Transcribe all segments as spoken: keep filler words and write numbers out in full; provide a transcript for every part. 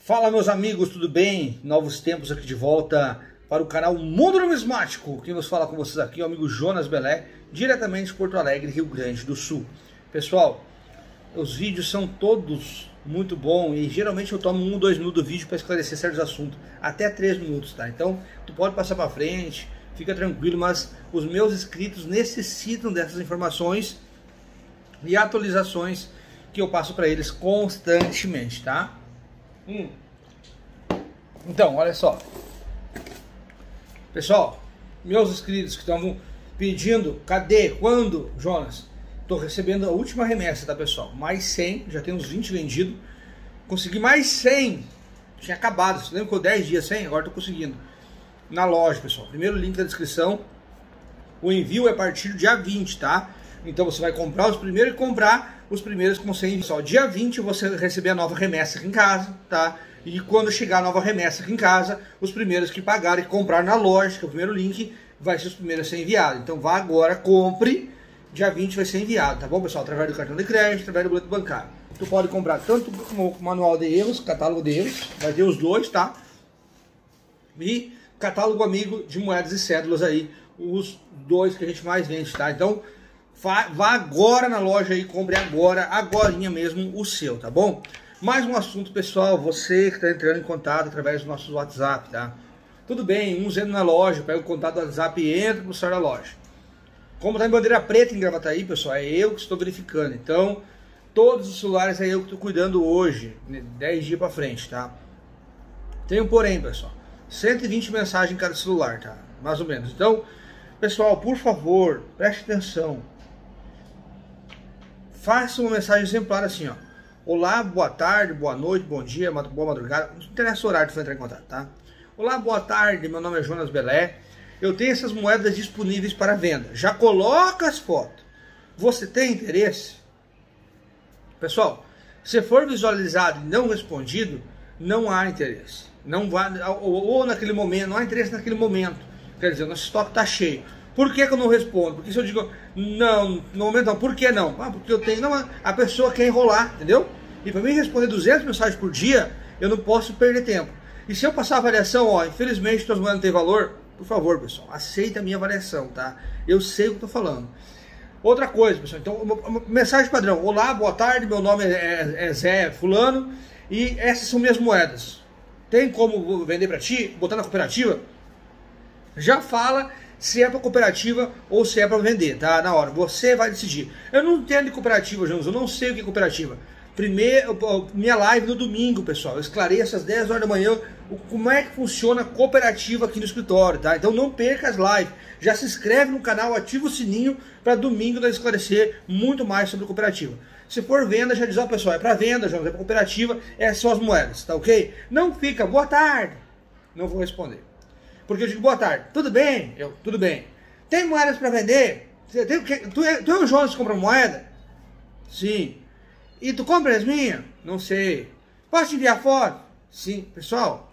Fala, meus amigos, tudo bem? Novos tempos aqui de volta para o canal Mundo Numismático. Quem nos fala com vocês aqui é o amigo Jonas Belé, diretamente de Porto Alegre, Rio Grande do Sul. Pessoal, os vídeos são todos muito bons e geralmente eu tomo um, dois minutos do vídeo para esclarecer certos assuntos, até três minutos, tá? Então, tu pode passar para frente, fica tranquilo, mas os meus inscritos necessitam dessas informações e atualizações que eu passo para eles constantemente, tá? Hum. Então, olha só, pessoal, meus inscritos que estavam pedindo, cadê, quando, Jonas? Estou recebendo a última remessa, tá, pessoal? Mais cem, já tem uns vinte vendidos. Consegui mais cem, tinha acabado, você lembra que eu dez dias sem? Agora estou conseguindo. Na loja, pessoal, primeiro link da descrição. O envio é a partir do dia vinte, tá? Então você vai comprar os primeiros e comprar os primeiros com cem. Só dia vinte você vai receber a nova remessa aqui em casa, tá? E quando chegar a nova remessa aqui em casa, os primeiros que pagarem e comprar na loja, que é o primeiro link, vai ser os primeiros a ser enviados. Então vá agora, compre, dia vinte vai ser enviado, tá bom, pessoal? Através do cartão de crédito, através do boleto bancário. Tu pode comprar tanto o manual de erros, catálogo de erros, vai ter os dois, tá? E catálogo amigo de moedas e cédulas aí, os dois que a gente mais vende, tá? Então vá agora na loja e compre agora, agorinha mesmo o seu, tá bom? Mais um assunto, pessoal, você que está entrando em contato através do nosso WhatsApp, tá? Tudo bem, uns entram na loja, pega o contato do WhatsApp e entra no celular da loja. Como está em bandeira preta em Gravataí, pessoal, é eu que estou verificando. Então, todos os celulares é eu que estou cuidando hoje, dez dias para frente, tá? Tem um porém, pessoal, cento e vinte mensagens em cada celular, tá? Mais ou menos. Então, pessoal, por favor, preste atenção. Faça uma mensagem exemplar assim, ó. Olá, boa tarde, boa noite, bom dia, boa madrugada. Não interessa o horário que você vai entrar em contato, tá? Olá, boa tarde, meu nome é Jonas Belé. Eu tenho essas moedas disponíveis para venda. Já coloca as fotos. Você tem interesse? Pessoal, se for visualizado e não respondido, não há interesse. Não vai, ou, ou naquele momento, não há interesse naquele momento. Quer dizer, nosso estoque está cheio. Por que que eu não respondo? Porque se eu digo, não, no momento não, por que não? Ah, porque eu tenho, não, a pessoa quer enrolar, entendeu? E para mim responder duzentas mensagens por dia, eu não posso perder tempo. E se eu passar a avaliação, ó, infelizmente suas moedas não têm valor, por favor, pessoal, aceita a minha avaliação, tá? Eu sei o que eu tô falando. Outra coisa, pessoal, então, uma, uma mensagem padrão. Olá, boa tarde, meu nome é, é Zé Fulano e essas são minhas moedas. Tem como vender para ti, botar na cooperativa? Já fala se é para cooperativa ou se é para vender, tá? Na hora, você vai decidir. Eu não entendo de cooperativa, Jonas, eu não sei o que é cooperativa. Primeiro, minha live no domingo, pessoal, eu esclareço às dez horas da manhã como é que funciona a cooperativa aqui no escritório, tá? Então não perca as lives, já se inscreve no canal, ativa o sininho para domingo nós esclarecer muito mais sobre cooperativa. Se for venda, já diz, ó, pessoal, é para venda, Jonas, é para cooperativa, essas são as moedas, tá ok? Não fica, boa tarde, não vou responder. Porque eu digo, boa tarde, tudo bem? Eu, tudo bem. Tem moedas para vender? Você tem, tu, é, tu é o Jonas que compra moeda? Sim. E tu compra as minhas? Não sei. Posso te enviar foto? Sim. Pessoal,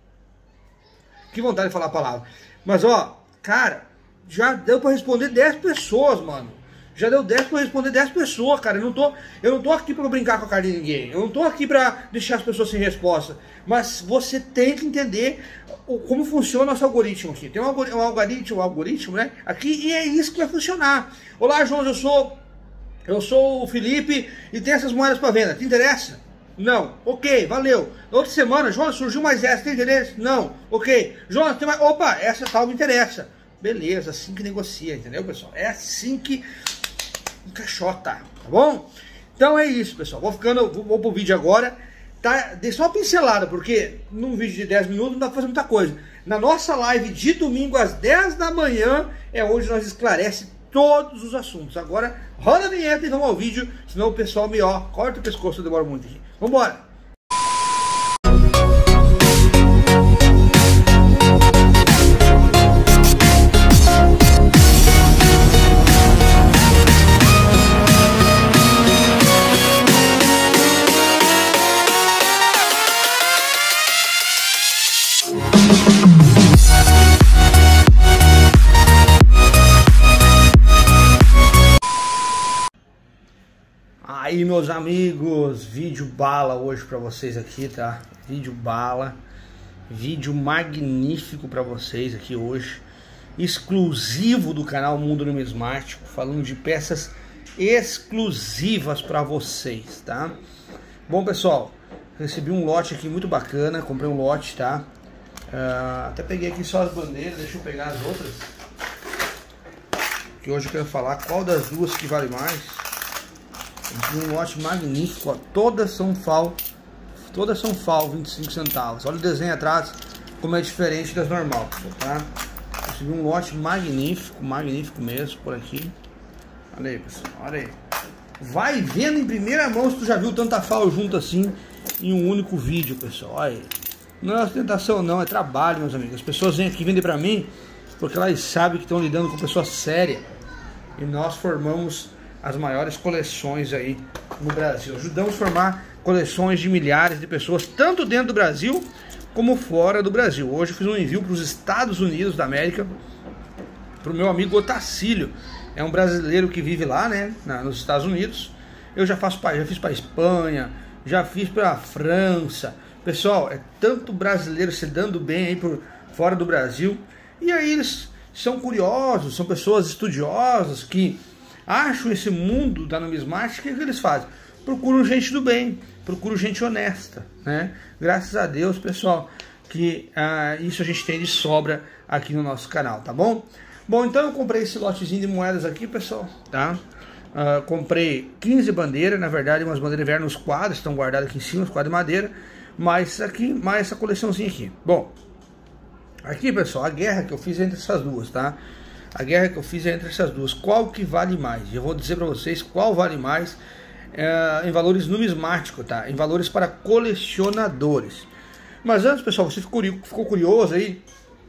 que vontade de falar a palavra. Mas ó, cara, já deu para responder dez pessoas, mano. Já deu dez para responder dez pessoas, cara. Eu não tô, eu não tô aqui para brincar com a cara de ninguém. Eu não tô aqui para deixar as pessoas sem resposta. Mas você tem que entender como funciona o nosso algoritmo aqui. Tem um algoritmo, um algoritmo, um algoritmo, né? Aqui, e é isso que vai funcionar. Olá, Jonas, eu sou eu sou o Felipe e tem essas moedas para venda. Te interessa? Não. Ok, valeu. Outra semana, Jonas, surgiu mais essa. Tem interesse? Não. Ok. Jonas, tem mais. Opa, essa tal me interessa. Beleza, assim que negocia, entendeu, pessoal? É assim que encaixota, tá bom? Então é isso, pessoal. Vou ficando, vou, vou pro vídeo agora. Tá? Dei só uma pincelada, porque num vídeo de dez minutos não dá pra fazer muita coisa. Na nossa live de domingo às dez da manhã é onde nós esclarece todos os assuntos. Agora roda a vinheta e vamos ao vídeo, senão o pessoal me ó, corta o pescoço, demora muito aqui. Vambora! meus amigos, vídeo bala hoje pra vocês aqui, tá? Vídeo bala, vídeo magnífico pra vocês aqui hoje, exclusivo do canal Mundo Numismático, falando de peças exclusivas pra vocês, tá? Bom, pessoal, recebi um lote aqui muito bacana, comprei um lote, tá? Uh, até peguei aqui só as bandeiras, deixa eu pegar as outras, que hoje eu quero falar qual das duas que vale mais. Um lote magnífico, ó. Todas são F A U, todas são F A U vinte e cinco centavos. Olha o desenho atrás, como é diferente das normal, tá? Recebi um lote magnífico, magnífico mesmo por aqui. Olha aí, pessoal, olha aí. Vai vendo em primeira mão se tu já viu tanta F A U junto assim em um único vídeo, pessoal. Olha aí. Não é ostentação não, é trabalho, meus amigos. As pessoas vêm aqui vender pra mim porque elas sabem que estão lidando com pessoas sérias. E nós formamos as maiores coleções aí no Brasil. Ajudamos a formar coleções de milhares de pessoas, tanto dentro do Brasil como fora do Brasil. Hoje eu fiz um envio para os Estados Unidos da América, para o meu amigo Otacílio. É um brasileiro que vive lá, né, na, nos Estados Unidos. Eu já faço, já fiz para Espanha, já fiz para França. Pessoal, é tanto brasileiro se dando bem aí por fora do Brasil. E aí eles são curiosos, são pessoas estudiosas que acham esse mundo da numismática. O que eles fazem? Procuram gente do bem, procuram gente honesta, né? Graças a Deus, pessoal, que ah, isso a gente tem de sobra aqui no nosso canal, tá bom? Bom, então eu comprei esse lotezinho de moedas aqui, pessoal, tá? Uh, comprei quinze bandeiras, na verdade umas bandeiras vieram nos quadros, estão guardadas aqui em cima, os quadros de madeira, mais aqui, mais essa coleçãozinha aqui. Bom, aqui, pessoal, a guerra que eu fiz entre essas duas, tá? A guerra que eu fiz é entre essas duas. Qual que vale mais? Eu vou dizer para vocês qual vale mais é, em valores numismáticos, tá? Em valores para colecionadores. Mas antes, pessoal, você ficou curioso aí?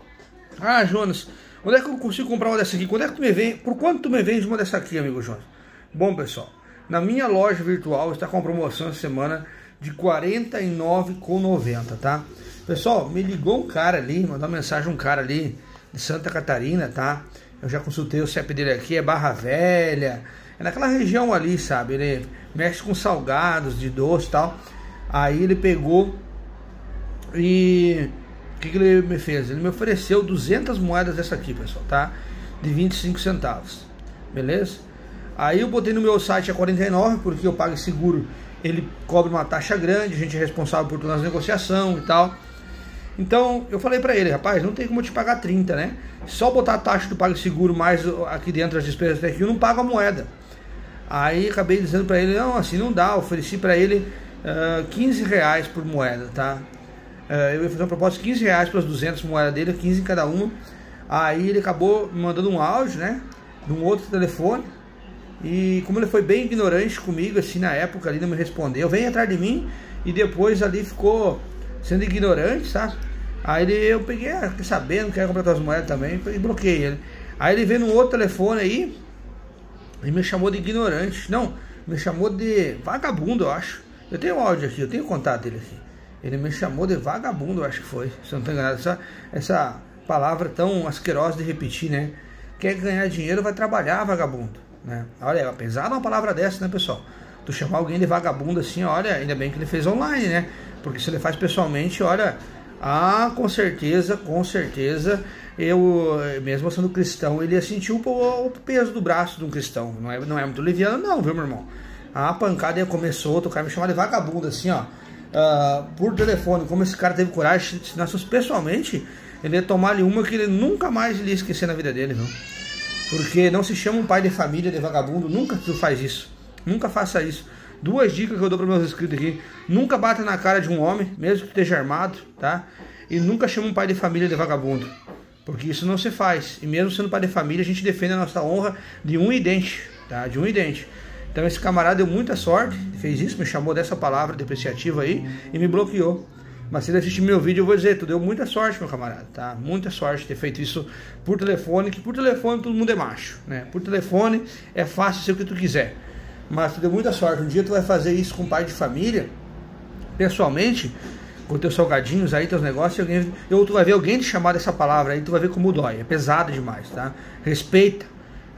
Ah, Jonas, onde é que eu consigo comprar uma dessa aqui? Quando é que tu me vende? Por quanto tu me vende uma dessa aqui, amigo Jonas? Bom, pessoal, na minha loja virtual está com a promoção essa semana de quarenta e nove reais e noventa centavos, tá? Pessoal, me ligou um cara ali, mandou uma mensagem um cara ali de Santa Catarina, tá? Eu já consultei o C E P dele aqui, é Barra Velha, é naquela região ali, sabe? Ele mexe com salgados, de doce e tal. Aí ele pegou e o que, que ele me fez? Ele me ofereceu duzentas moedas dessa aqui, pessoal, tá? De vinte e cinco centavos, beleza? Aí eu botei no meu site a quarenta e nove, porque eu pago seguro, ele cobra uma taxa grande, a gente é responsável por todas as negociações e tal. Então eu falei pra ele, rapaz, não tem como eu te pagar trinta, né? Só botar a taxa do PagSeguro mais aqui dentro as despesas até aqui, eu não pago a moeda. Aí acabei dizendo pra ele, não, assim não dá. Ofereci pra ele uh, quinze reais por moeda, tá? Uh, eu ia fazer uma proposta de quinze reais para as duzentas moedas dele, quinze em cada uma. Aí ele acabou me mandando um áudio, né? De um outro telefone. E como ele foi bem ignorante comigo, assim, na época ali, não me respondeu, vem atrás de mim. E depois ali ficou sendo ignorante, tá? Aí ele, eu peguei, ah, quer saber, não quero comprar as moedas também, e bloqueei ele. Aí ele veio num outro telefone aí e me chamou de ignorante. Não, me chamou de vagabundo, eu acho. Eu tenho áudio aqui, eu tenho contato dele aqui. Ele me chamou de vagabundo, eu acho que foi, se eu não estou enganado. Essa, essa palavra tão asquerosa de repetir, né? Quer ganhar dinheiro, vai trabalhar, vagabundo, né? Olha, apesar de uma palavra dessa, né, pessoal? Tu chamar alguém de vagabundo assim, olha, ainda bem que ele fez online, né? Porque se ele faz pessoalmente, olha, ah, com certeza, com certeza, eu, mesmo sendo cristão, ele ia sentir o, o peso do braço de um cristão. Não é, não é muito liviano não, viu, meu irmão? A pancada ia começou, o cara me chamar de vagabundo assim, ó, uh, por telefone. Como esse cara teve coragem, se nós fosse pessoalmente, ele ia tomar ali uma que ele nunca mais ia esquecer na vida dele, viu? Porque não se chama um pai de família de vagabundo, nunca tu faz isso, nunca faça isso. Duas dicas que eu dou para meus inscritos aqui: nunca bata na cara de um homem, mesmo que esteja armado, tá? E nunca chama um pai de família de vagabundo, porque isso não se faz. E mesmo sendo pai de família, a gente defende a nossa honra de um e dente, tá? De um e dente. Então esse camarada deu muita sorte, fez isso, me chamou dessa palavra depreciativa aí e me bloqueou. Mas se ele assistir meu vídeo, eu vou dizer, tu deu muita sorte, meu camarada, tá? Muita sorte ter feito isso por telefone, que por telefone todo mundo é macho, né? Por telefone é fácil ser o que tu quiser. Mas tu deu muita sorte. Um dia tu vai fazer isso com um pai de família, pessoalmente, com teus salgadinhos aí, teus negócios, alguém, ou tu vai ver alguém te chamar dessa palavra aí, tu vai ver como dói. É pesado demais, tá? Respeita,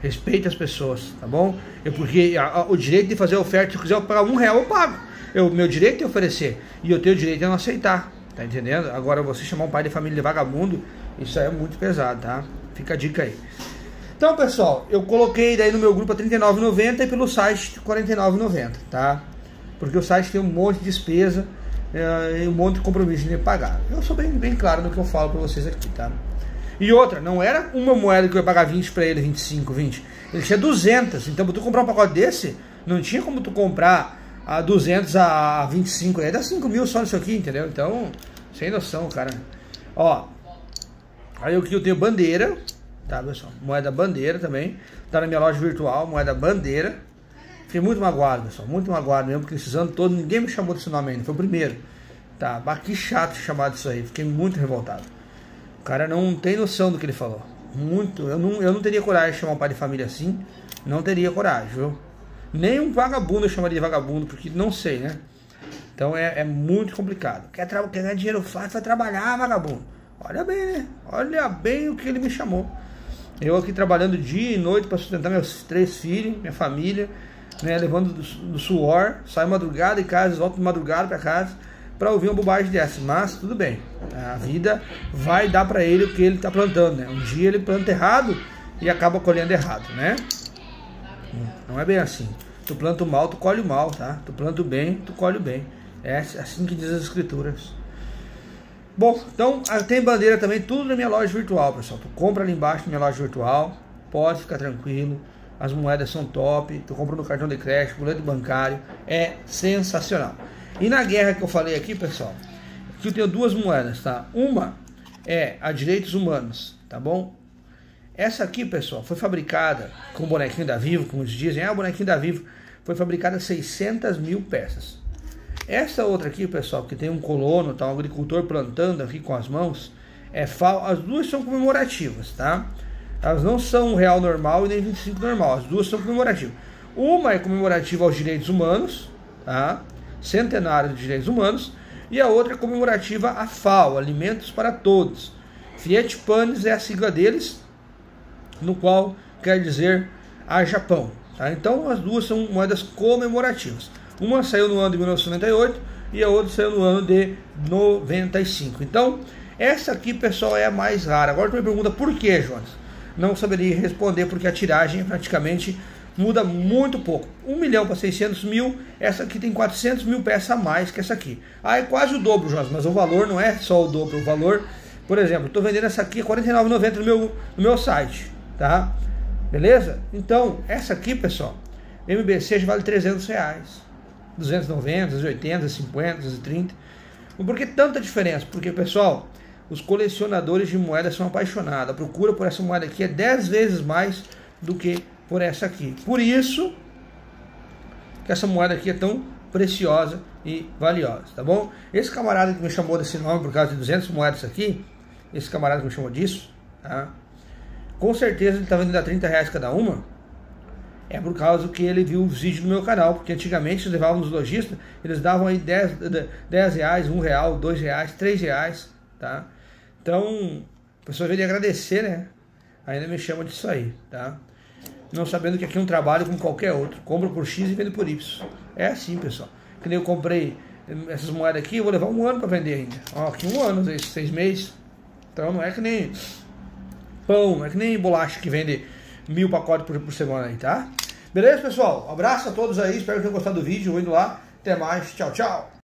Respeite as pessoas, tá bom? Eu, porque a, a, o direito de fazer oferta, se eu quiser eu pagar um real, eu pago. O meu direito de oferecer. E eu tenho o direito de não aceitar. Tá entendendo? Agora você chamar um pai de família de vagabundo, isso aí é muito pesado, tá? Fica a dica aí. Então, pessoal, eu coloquei daí no meu grupo a trinta e nove reais e noventa centavos e pelo site quarenta e nove reais e noventa centavos, tá? Porque o site tem um monte de despesa é, e um monte de compromisso de pagar. Eu sou bem, bem claro no que eu falo pra vocês aqui, tá? E outra, não era uma moeda que eu ia pagar vinte pra ele, vinte e cinco, vinte. Ele tinha duzentas. Então, pra tu comprar um pacote desse, não tinha como tu comprar a duzentos a vinte e cinco. Aí dá cinco mil só nisso aqui, entendeu? Então, sem noção, cara. Ó, aí aqui eu tenho bandeira, tá, pessoal? Moeda bandeira também. Tá na minha loja virtual, moeda bandeira. Fiquei muito magoado, pessoal. Muito magoado mesmo, porque esses anos todos ninguém me chamou desse nome ainda. Foi o primeiro. Tá, bah, que chato chamar disso aí. Fiquei muito revoltado. O cara não tem noção do que ele falou. Muito. Eu não, eu não teria coragem de chamar um pai de família assim. Não teria coragem, viu? Nem um vagabundo eu chamaria de vagabundo, porque não sei, né? Então é, é muito complicado. Quer, quer ganhar dinheiro fácil, vai trabalhar, vagabundo. Olha bem, né? Olha bem o que ele me chamou. Eu aqui trabalhando dia e noite para sustentar meus três filhos, minha família, né? Levando do, do suor, saio madrugada em casa, volto de madrugada para casa para ouvir uma bobagem dessa. Mas tudo bem. A vida vai dar para ele o que ele está plantando, né? Um dia ele planta errado e acaba colhendo errado, né? Não é bem assim. Tu planta o mal, tu colhe o mal, tá? Tu planta o bem, tu colhe o bem. É assim que diz as escrituras. Bom, então tem bandeira também, tudo na minha loja virtual, pessoal. Tu compra ali embaixo na minha loja virtual, pode ficar tranquilo. As moedas são top, tu compra no cartão de crédito, boleto bancário, é sensacional. E na guerra que eu falei aqui, pessoal, aqui eu tenho duas moedas, tá? Uma é a Direitos Humanos, tá bom? Essa aqui, pessoal, foi fabricada com o bonequinho da Vivo, como eles dizem. É, o bonequinho da Vivo foi fabricada seiscentas mil peças. Essa outra aqui, pessoal, que tem um colono, tá, um agricultor plantando aqui com as mãos, é fal... as duas são comemorativas, tá? Elas não são um real normal e nem vinte e cinco normal, as duas são comemorativas. Uma é comemorativa aos direitos humanos, tá? Centenário dos direitos humanos, e a outra é comemorativa à F A O, Alimentos para Todos. Fiat Panis é a sigla deles, no qual quer dizer a Japão, tá? Então as duas são moedas comemorativas. Uma saiu no ano de mil novecentos e noventa e oito e a outra saiu no ano de noventa e cinco. Então essa aqui, pessoal, é a mais rara. Agora tu me pergunta por que, Jonas? Não saberia responder, porque a tiragem praticamente muda muito pouco. um milhão para seiscentos mil, essa aqui tem quatrocentos mil peças a mais que essa aqui. Ah, é quase o dobro, Jonas, mas o valor não é só o dobro. O valor, por exemplo, estou vendendo essa aqui a quarenta e nove reais e noventa centavos no meu, no meu site, tá? Beleza? Então, essa aqui, pessoal, M B C já vale trezentos reais. duzentos e noventa, duzentos e oitenta, duzentos e cinquenta, duzentos e trinta. Por que tanta diferença? Porque, pessoal, os colecionadores de moedas são apaixonados. A procura por essa moeda aqui é dez vezes mais do que por essa aqui. Por isso que essa moeda aqui é tão preciosa e valiosa, tá bom? Esse camarada que me chamou desse nome por causa de duzentas moedas aqui, esse camarada que me chamou disso, tá? Com certeza ele está vendendo a trinta reais cada uma. É por causa que ele viu os vídeos do meu canal, porque antigamente eles levavam nos lojistas, eles davam aí dez, dez reais, um real, dois reais, três reais, tá? Então, a pessoa veio de agradecer, né? Ainda me chama disso aí, tá? Não sabendo que aqui é um trabalho como qualquer outro. Compro por X e vendo por Y. É assim, pessoal. Que nem eu comprei essas moedas aqui, eu vou levar um ano para vender ainda. Ó, aqui um ano, seis meses. Então não é que nem pão, não é que nem bolacha que vende mil pacotes por, por semana aí, tá? Beleza, pessoal? Um abraço a todos aí. Espero que tenham gostado do vídeo. Eu indo lá. Até mais. Tchau, tchau.